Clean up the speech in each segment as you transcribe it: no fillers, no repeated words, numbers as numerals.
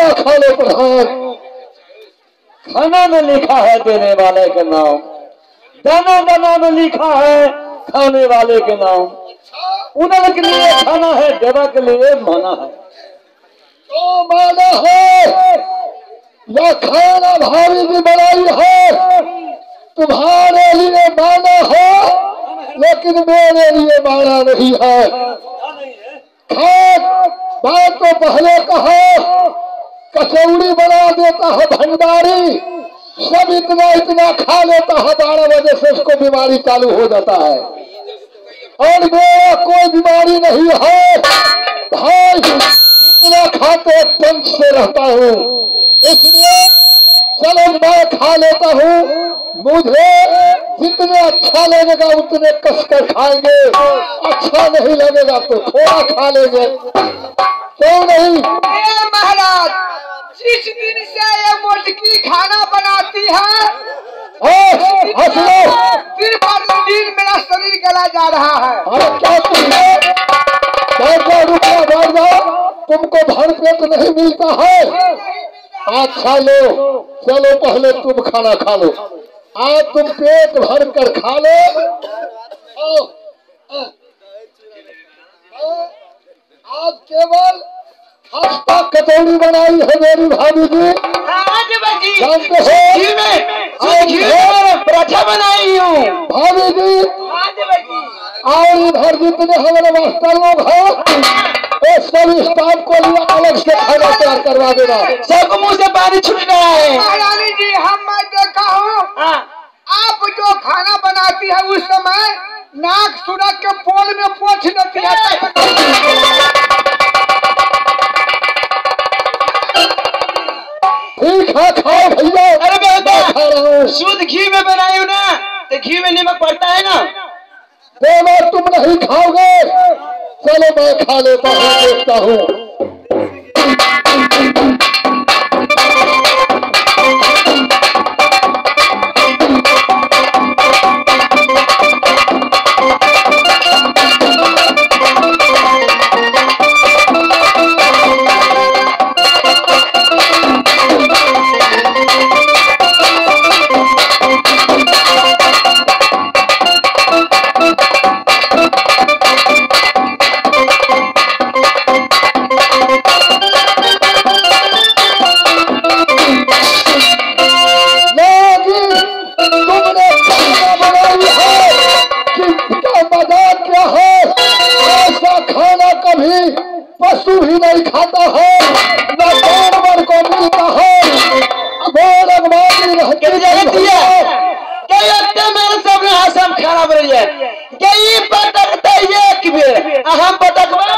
खा लो प्रधान। खाना में लिखा है देने वाले का नाम, दाना दाना में लिखा है खाने वाले के नाम। उनल के लिए खाना है, देवा के लिए माना है। तो माना है या खाना भारी की बनाई है, तुम्हारे लिए माना है, लेकिन मेरे लिए माना नहीं है। खाक बात तो पहले कहा, कचौड़ी बना देता है भंडारी, सब इतना इतना खा लेता है, 12 बजे से उसको बीमारी चालू हो जाता है। और मेरा कोई बीमारी नहीं है भाई, इतना खाते तंग से रहता हूँ, इसलिए चलो मैं खा लेता हूँ। मुझे जितने अच्छा लगेगा उतने कसकर खाएंगे, अच्छा नहीं लगेगा तो थोड़ा खा लेंगे, क्यों नहीं? महाराज, जिस दिन से ये मोटकी खाना बनाती है, दिन पर दिन मेरा शरीर गला जा रहा है। अरे क्या रुपया तुमको भर पेट नहीं मिलता है? अच्छा लो, चलो पहले तुम खाना खा लो, आज तुम पेट भर कर खा लो। आज केवल खस्ता कचौड़ी बनाई है मेरी भाभी जी, जानते हो पराठा बनाई हूँ भाभी जी। और इधर जितने हमारे मास्टर लोग हैं, सब स्टाफ को लिए अलग से खाना तैयार करवा देना। सबको मुंह से पानी छूट रहा है। महारानी जी, हम मैं देखा हूँ आप जो खाना बनाती है उस समय नाक सुरख के पोल में पोंछ लेती है। ठीक है, खाओ भैया। अरे बेटा, खा रहा हूँ। शुद्ध घी में बनाई हूँ ना, तो घी में नमक पड़ता है ना। देवा तुम नहीं खाओगे, चलो मैं खा लेता हूँ, देखता हूँ। पशु भी नहीं खाता है, न जानवर को मिलता है। मेरे सामने आसम खाना बन है, यही पटकता एक बेर हम पटकवा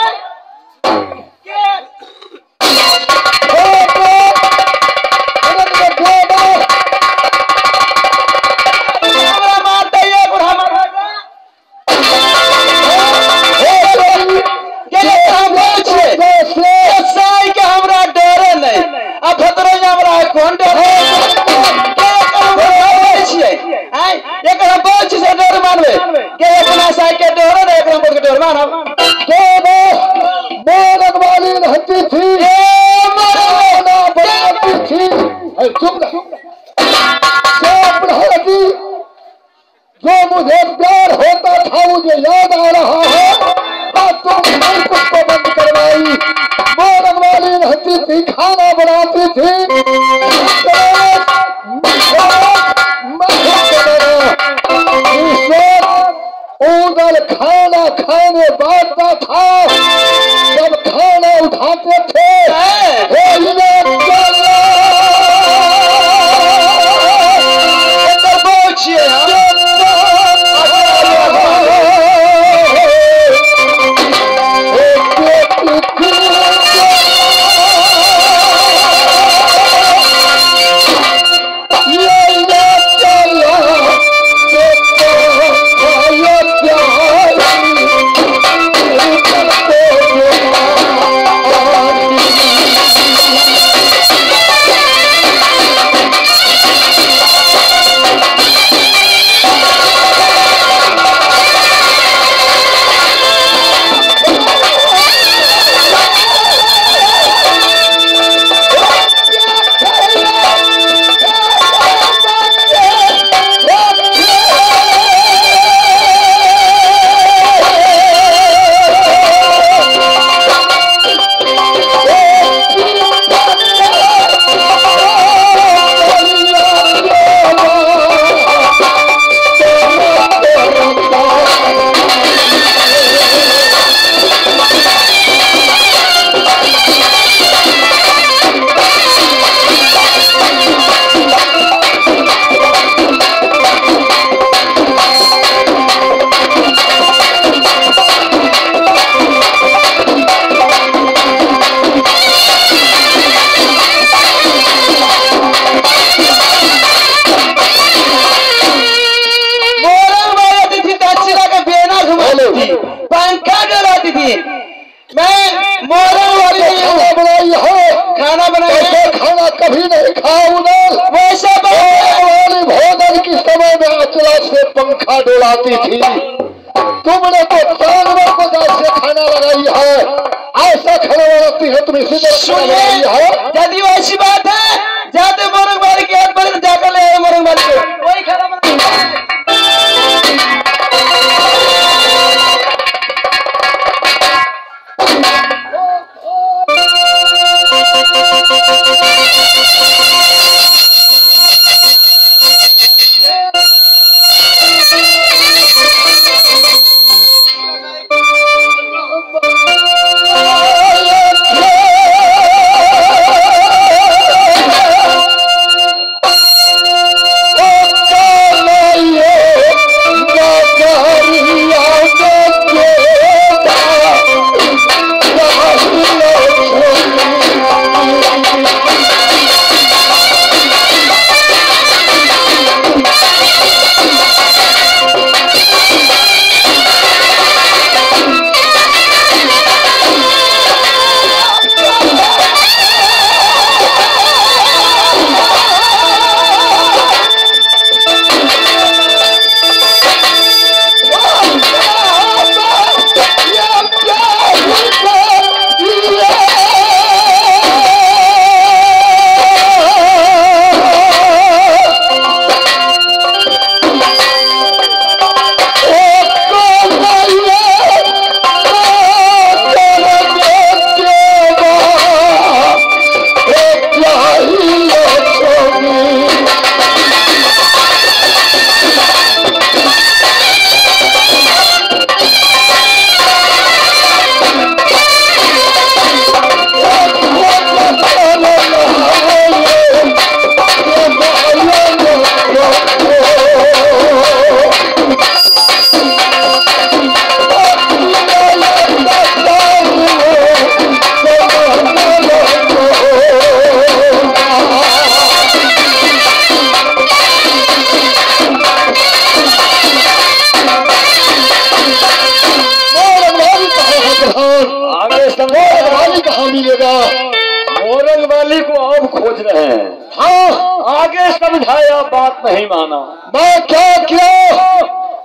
जो मुझे प्यार होता था मुझे याद आ रहा है। तुम कुछ को बंद करवाई, मोरन वाली रहती थी, खाना बनाती थी, उधर खाना खाने बांटता था, जब खाना उठाते थे मोरंग वाली खाना बनाई है, खाना बनाई ऐसे खाना कभी नहीं खाया उधर। वैसे वाली भोजन की समय में अचला से पंखा डोलाती थी, तुमने तो जानवर को जैसे खाना लगाई है, ऐसा खाना बनाती है तुम इसी तरह खाना लगाई है। यदि ऐसी बात है जाते मोरंग वाली के हाथ पर जाकर ले आए मोरंग वाली को वही खाना बना। मोरंग वाली को अब खोज रहे हैं। हाँ, आगे समझाया बात नहीं माना। मैं क्या किया?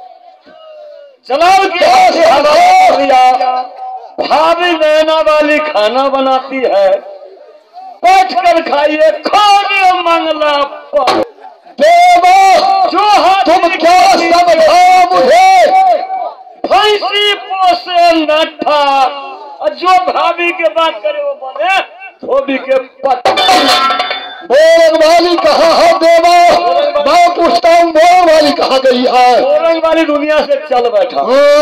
जलाल की हाथ से हवा दिया। भाभी नैना वाली खाना बनाती है, बैठ कर खाइए खाने मंगला पर। देवा, जो हाथ तुम क्या समझाओ मुझे? भैंसी पोसे नठा, और जो भाभी के बात करे वो बोले धोबी के पत। मोरंग वाली कहाँ है देवा? मैं पूछता हूँ मोरंग वाली कहाँ गई है? मोरंग वाली दुनिया से चल बैठा।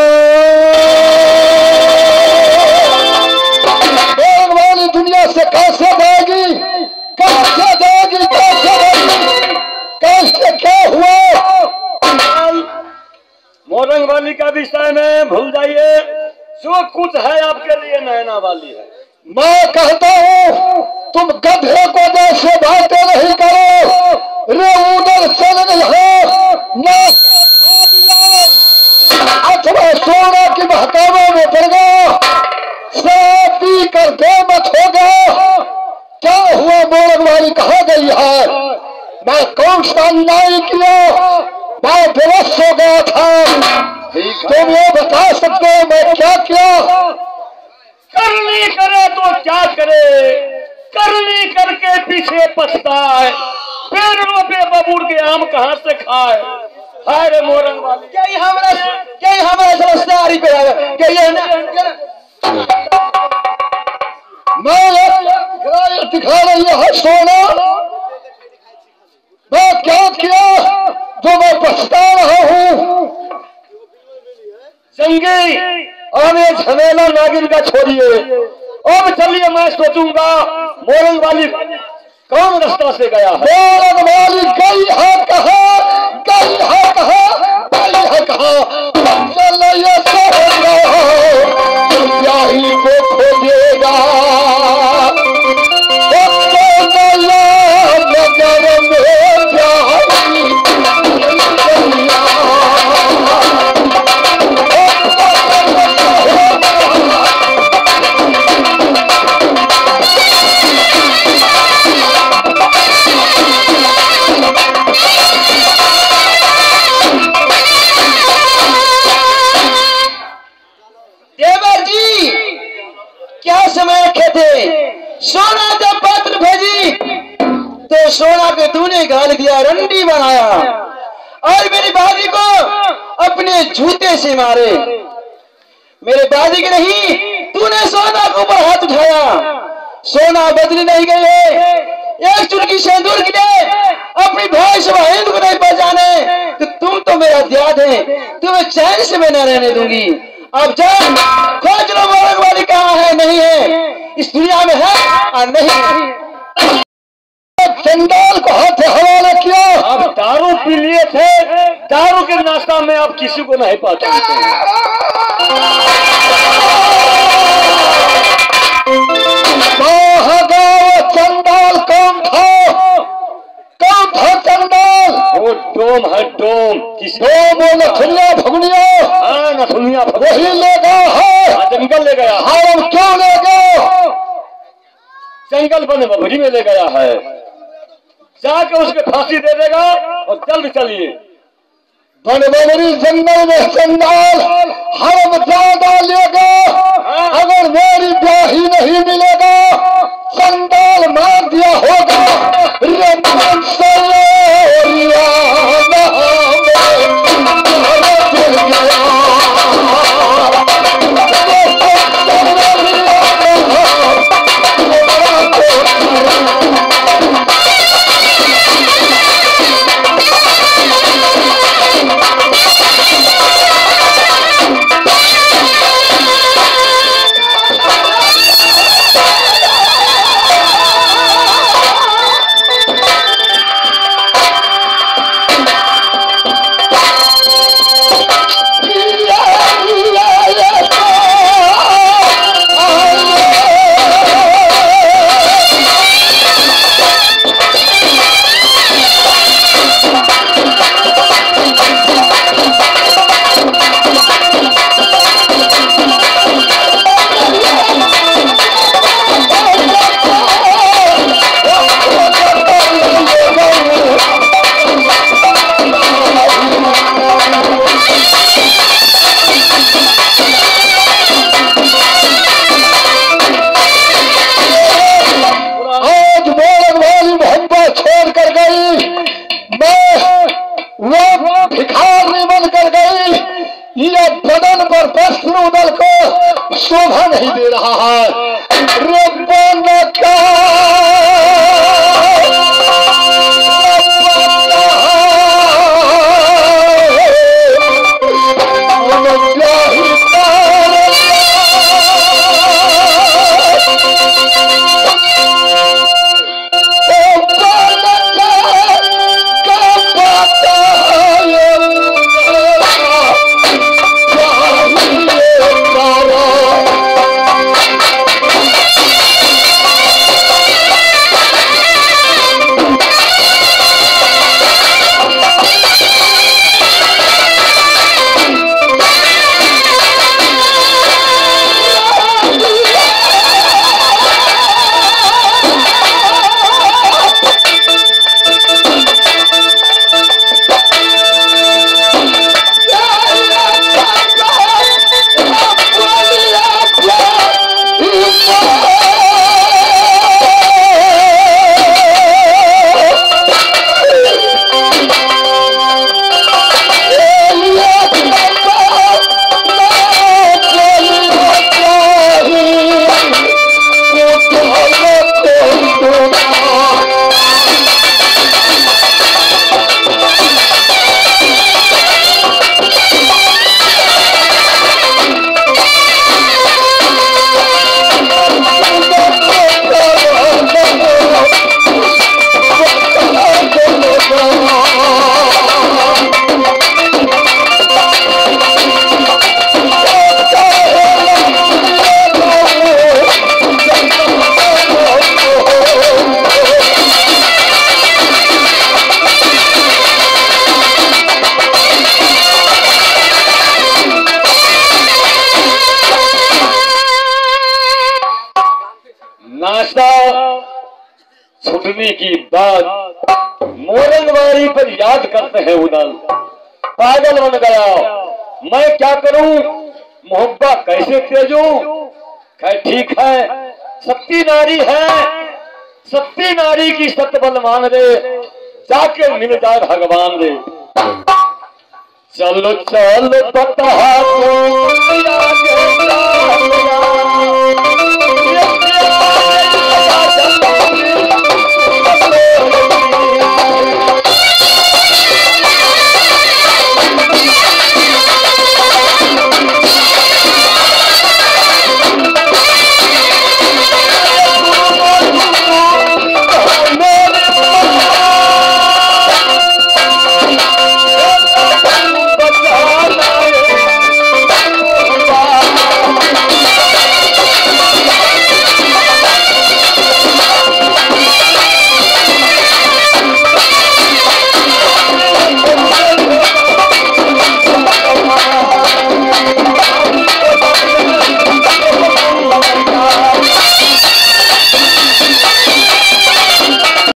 मोरंग वाली दुनिया से कैसे जाएगी? कैसे जाएगी? कैसे जाएगी? कैसे क्या हुआ? मोरंग वाली का विषय में भूल जाइए, जो कुछ है आपके लिए नैना वाली है। मैं कहता हूँ तुम गधे को जैसे बातें नहीं करो। रे उधर चल रही हो ना, अथवा सोना की बहकावे में पड़ गया, शराब पी कर बेमत हो गया। क्या हुआ? मोरंग वाली कहाँ गई है? मैं कौन सा अन्याय किया? मैं बेबस हो गया था। तुम ये बता सकते हो मैं क्या किया? करनी करे तो क्या करे, करनी करके पीछे पछताए, पेड़ों पे बबूर के आम कहाँ से खाए। हाय रे मोरंग वाली, क्या हमारा समझदारी पे है क्या? ये मैं दिखा रही है सोना, मैं क्या किया जो मैं पछता रहा हूँ? संगी, अब ये झमेला नागिन का छोड़िए। अब चलिए मैं सोचूंगा मोरंग वाली कौन रास्ता से गया है। मोरंग वाली गई है कहाँ? गई है कहाँ? गई है कहाँ? चलिए सोचना ब्याही को खोजेगा नगर में ब्याही। क्या समय रखे थे। सोना जब पात्र भेजी तो सोना के तूने गाल दिया, रंडी बनाया और मेरी बाजी को अपने जूते से मारे। मेरे बाजी के नहीं, तूने सोना के ऊपर हाथ उठाया। सोना बदली नहीं गई, एक चुटकी सिंदूर के लिए अपनी भाई से हिंद को नहीं पहचाने तो तुम तो मेरा दियाद है, तुम्हें चैन से मैं न रहने दूंगी। अब जा खोज लो मोरंग वाली कहाँ है, नहीं है इस दुनिया में, है और नहीं है। चंडाल को हाथ हवाले किया। अब दारू पी लिए थे, दारू के नाश्ता में आप किसी को नहीं पाते। चंडाल कौन था? कौन था चंडाल? वो डोम है, डोम। डोम वो नथुनिया भगनिया। हाँ नथुनिया वही ले गया है। जंगल ले गया। हम क्यों ले गए? जंगल बन बबरी में ले गया है, जाके उसके फांसी दे देगा और जल्द चलिए। बनबरी जंगल में चंडाल हम ज्यादा लेगा, अगर मेरी ब्याही नहीं मिलेगा चंडाल मार दिया होगा। शोभा नहीं दे रहा है। नाश्ता छूटने की बात मोरंगवारी पर याद करते हैं उदल। पागल बन गया, मैं क्या करूं, मोहब्बत कैसे तेजूं, खैर ठीक है, सत्ती नारी है, सत्ती नारी की सतबल मान रे, जाके मिल जाए भगवान रे। चलो चलो पता